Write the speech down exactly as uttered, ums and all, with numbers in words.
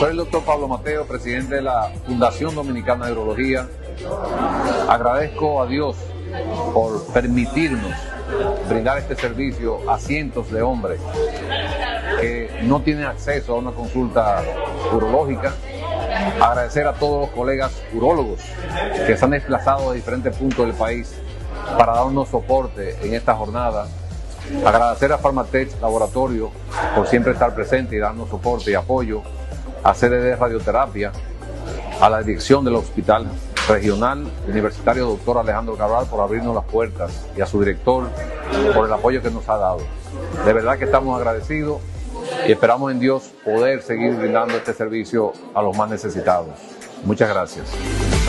Soy el doctor Pablo Mateo, presidente de la Fundación Dominicana de Urología. Agradezco a Dios por permitirnos brindar este servicio a cientos de hombres que no tienen acceso a una consulta urológica. Agradecer a todos los colegas urólogos que se han desplazado de diferentes puntos del país para darnos soporte en esta jornada. Agradecer a Pharmatech Laboratorio por siempre estar presente y darnos soporte y apoyo. A C D D Radioterapia, a la dirección del Hospital Regional Universitario Doctor Alejandro Cabral por abrirnos las puertas y a su director por el apoyo que nos ha dado. De verdad que estamos agradecidos y esperamos en Dios poder seguir brindando este servicio a los más necesitados. Muchas gracias.